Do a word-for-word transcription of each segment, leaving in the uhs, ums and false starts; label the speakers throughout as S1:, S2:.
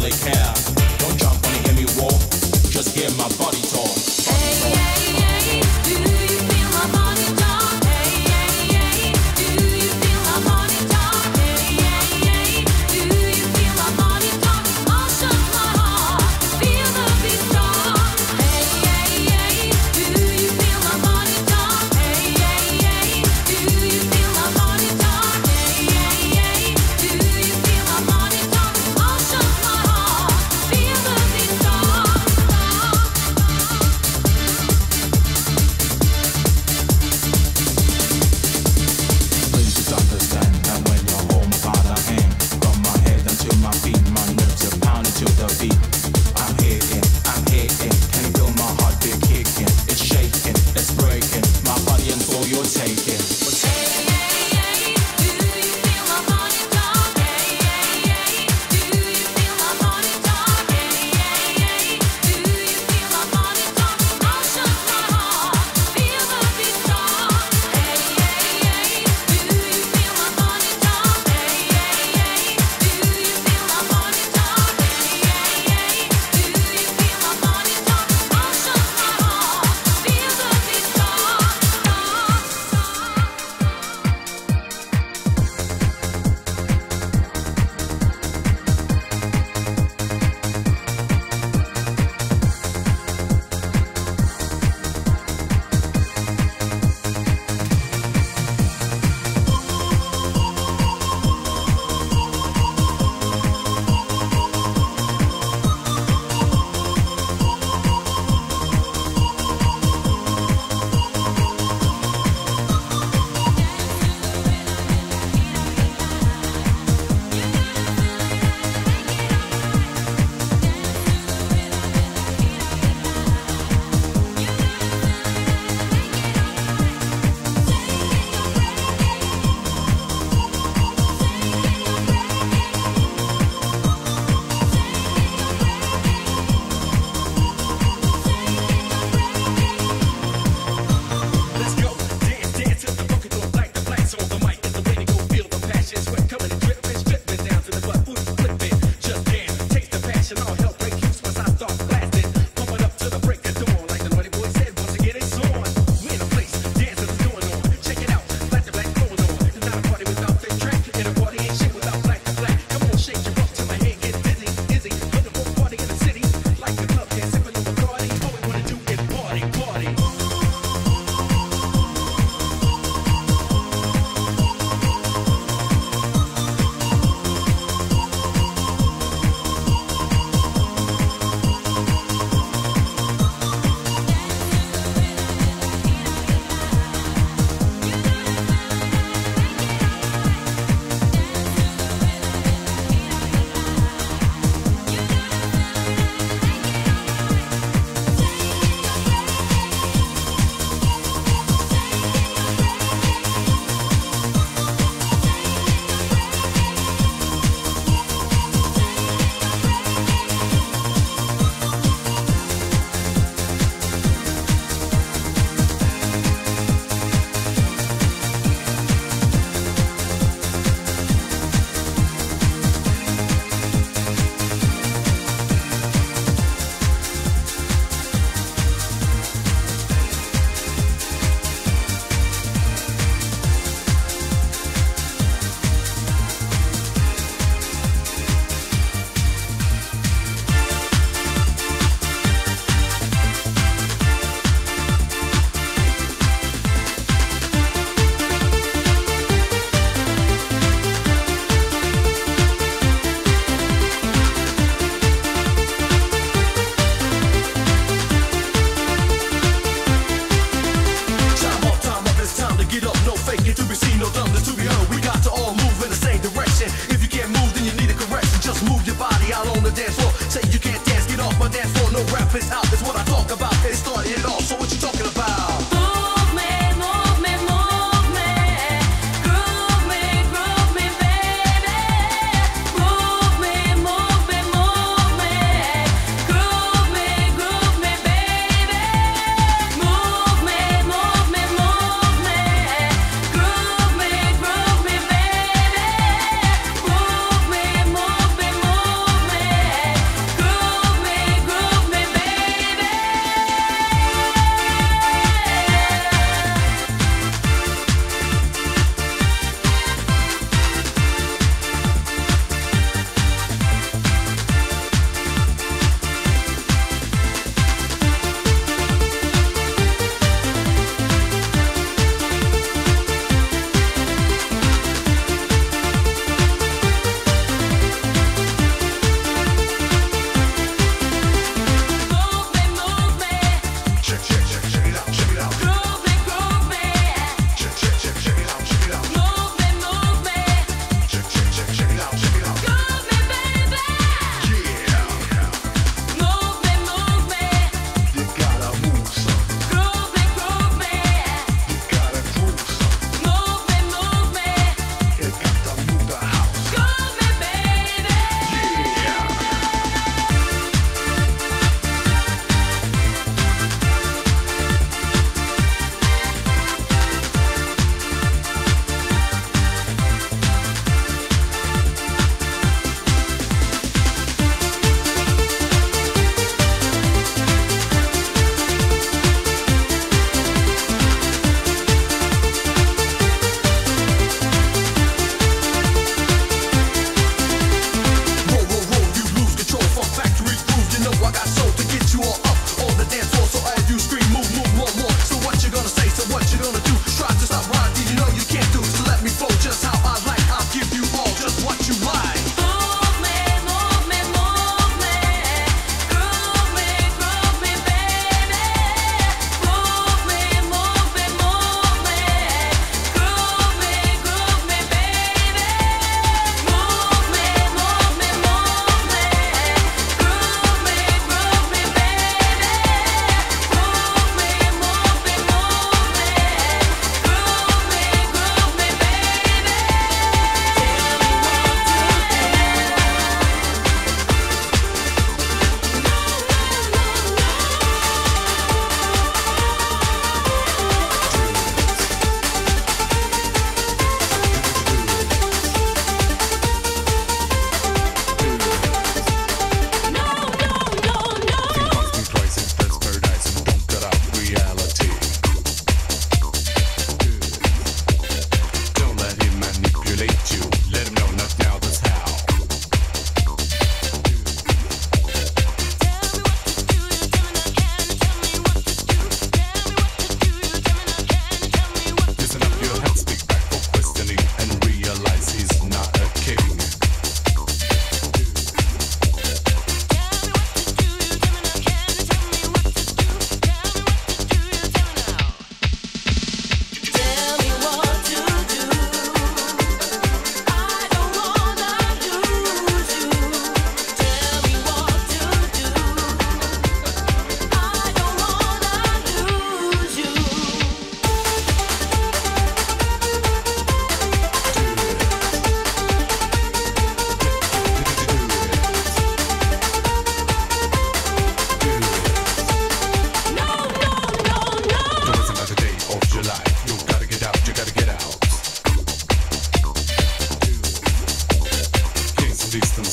S1: they care. Don't jump when you hear me walk, just hear my body talk.
S2: Hey, hey, hey, do you feel my body talk? Hey, hey, hey, do you feel my body talk? Hey, hey, hey, do you feel my body talk? I'll show my heart, feel the beat strong. Hey, hey, hey, do you feel my body talk? Hey, hey, hey, do you feel my body talk? Hey, hey, hey, do you feel my body talk? I'll show my heart,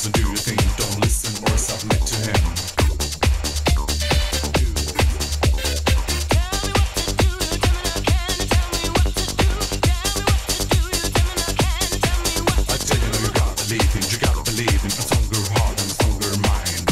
S1: doesn't do your thing, don't listen or submit to him. I tell you, you gotta believe him, you gotta believe him. A stronger heart and a stronger mind.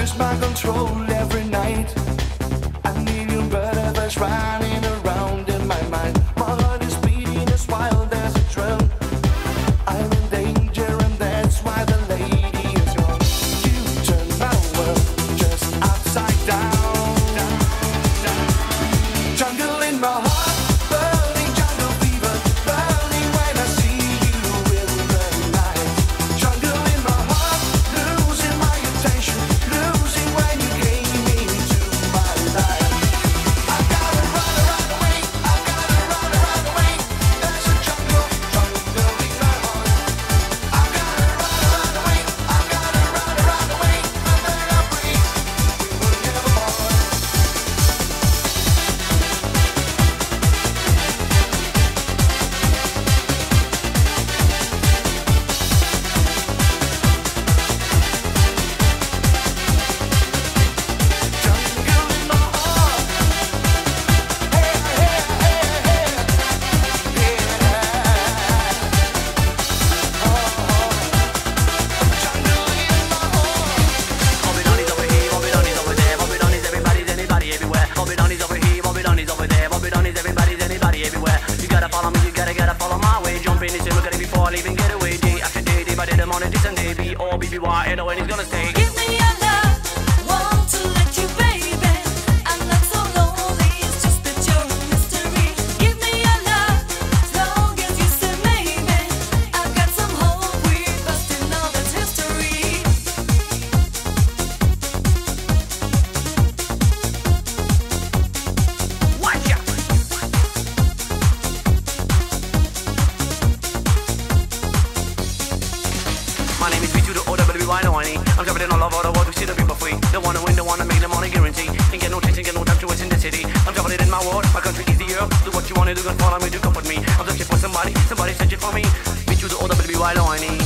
S3: lose my control every night. I need you better that's running around in my mind. My heart is beating as wild as a drum. I'm in danger and that's why the lady is gone. You turn my world just upside down. Jungle in my heart, burning jungle fever, burning when I see you in the night. Jungle in my heart, losing my attention, losing when you came into my life. I gotta run, run away, I gotta run, run away. There's a jungle, jungle in my heart. I gotta run, run away, I gotta run, run away. The better I breathe, we will never part. Jungle in my heart. Hey, hey, hey, hey. Yeah. Oh, jungle in my heart.
S4: Bobby Donny's over here, Bobby Donny's over there, Bobby Donny's everybody's anybody everywhere. Bobby Donny's over here, Bobby Donny's over there, Bobby Donny's everybody's anybody everywhere. You gotta follow me, you gotta gotta follow my way. Jump in the sim, look at it before I leave and get away. Day after day, day by day, the morning, this and day. B O B B Y, L O N, he's gonna stay.
S2: Give me your love, want to let you, baby. I'm not so lonely, it's just that you're a mystery. Give me your love, as long as you say maybe. I've got some hope, we're busting all that's history.
S4: Watch out! My name is B to the O W Y, no I need. I'm traveling all over the world to see the people free. Don't wanna win, don't wanna make the money guarantee. Ain't get no chance, ain't get no time to waste in the city. I'm traveling in my world, my country is the earth. Do what you wanna do, gonna follow me, do come with me. I'm searching for somebody, somebody searching for me. B to the O W Y, no I need.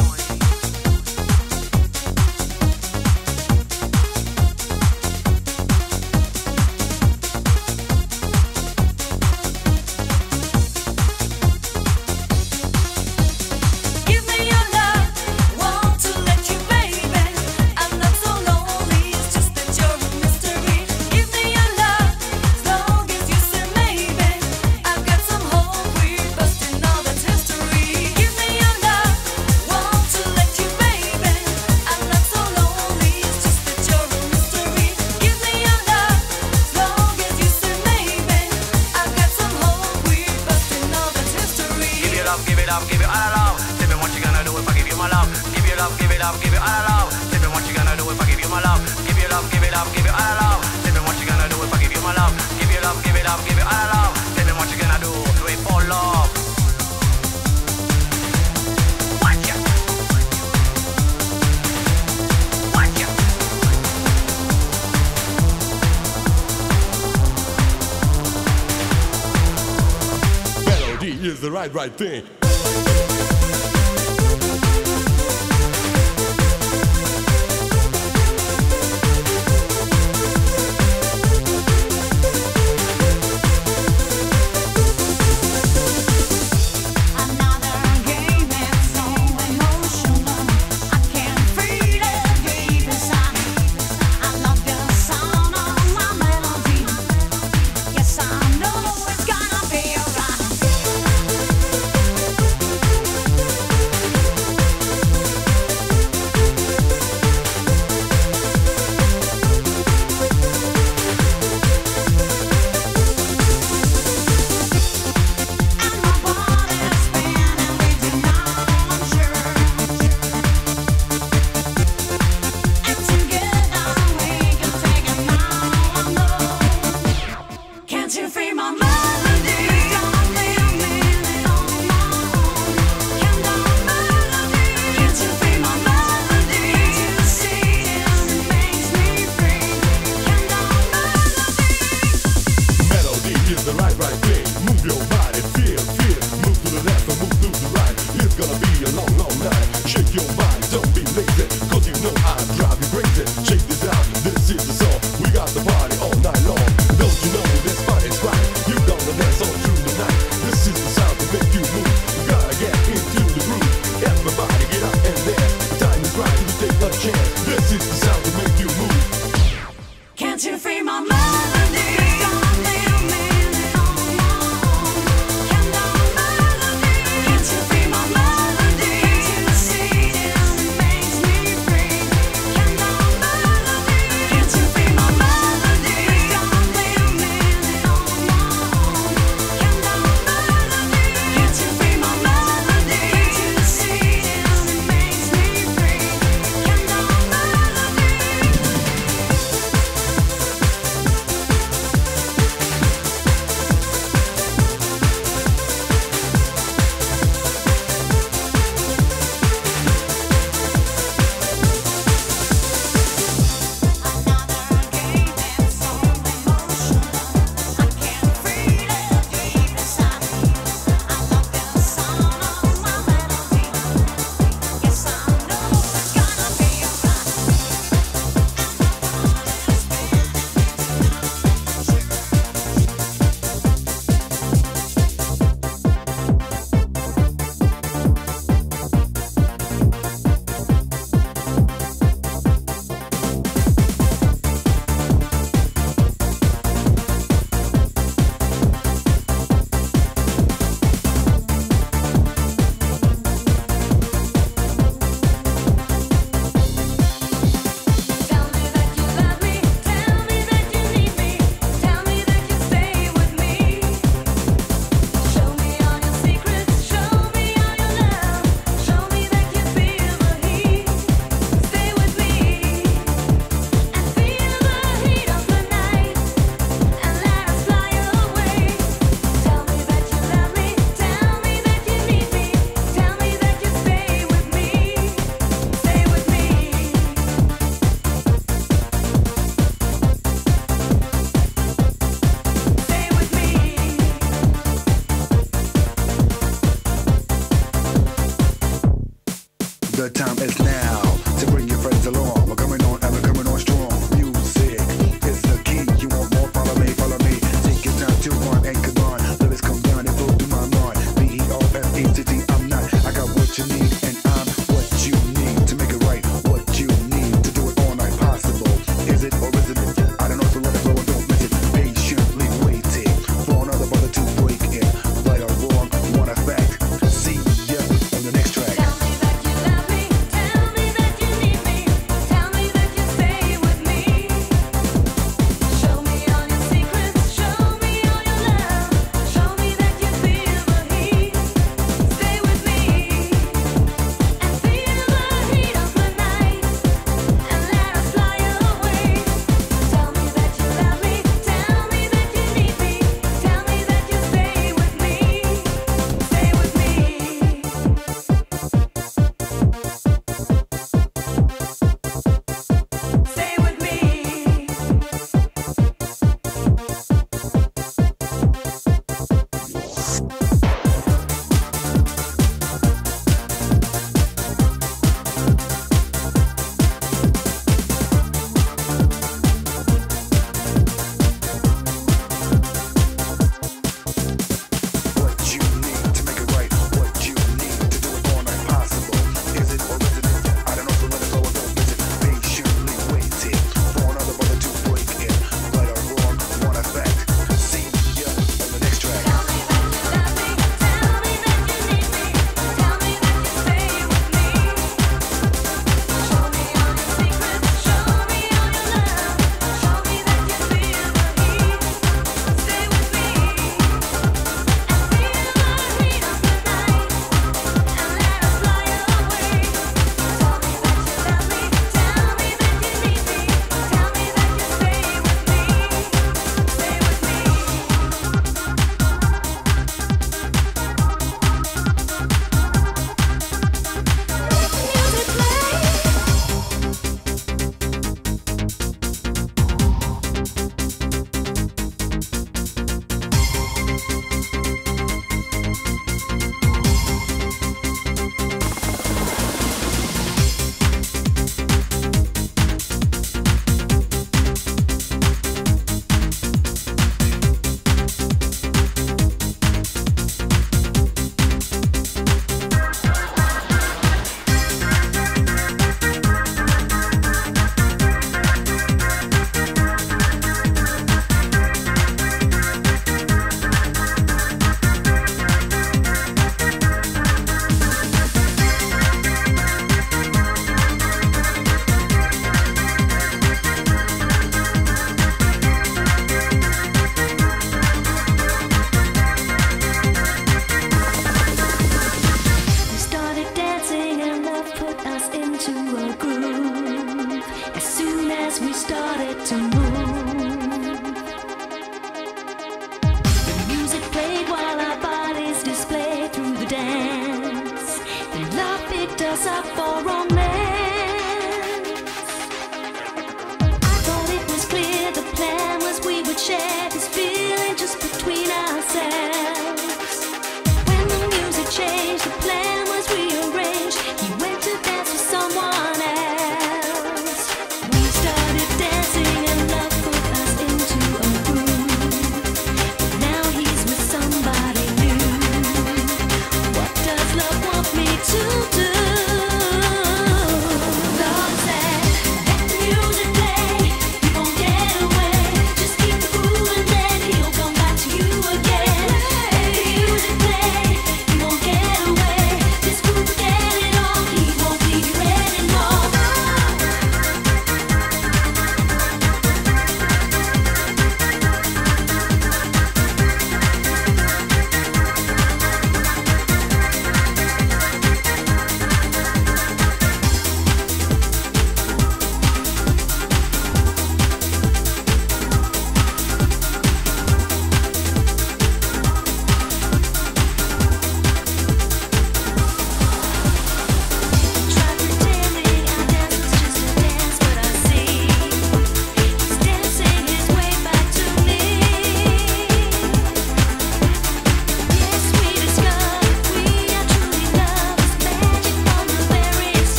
S2: Give me your love, want to let you, baby. I'm not so lonely, it's just that you're a mystery. Give me your love, as long as you say maybe. I've got some hope, we're busting all that's history. Give me your love, want to let you, baby. I'm not so lonely, it's just that you're a mystery. Give me your love, as long as you say maybe. I've got some hope, we're busting all that's history.
S4: Give it up, give it up, give it all love. Tell me what you gonna do if I give you my love. Give it up, give it up, give it all love. Tell me what you gonna do if I give you my love. Give it up, give it up, give it all love. Tell me what you gonna do if I give you my love. Give it up, give it up, give it all love. Tell me what you gonna do. Do it for love. Watch out. Watch out.
S1: Melody is the right, right thing.
S2: Another game that's so emotional. I can't feel it deep inside. I love the sound of my melody. Yes, I know it's gonna be alright. we started to move.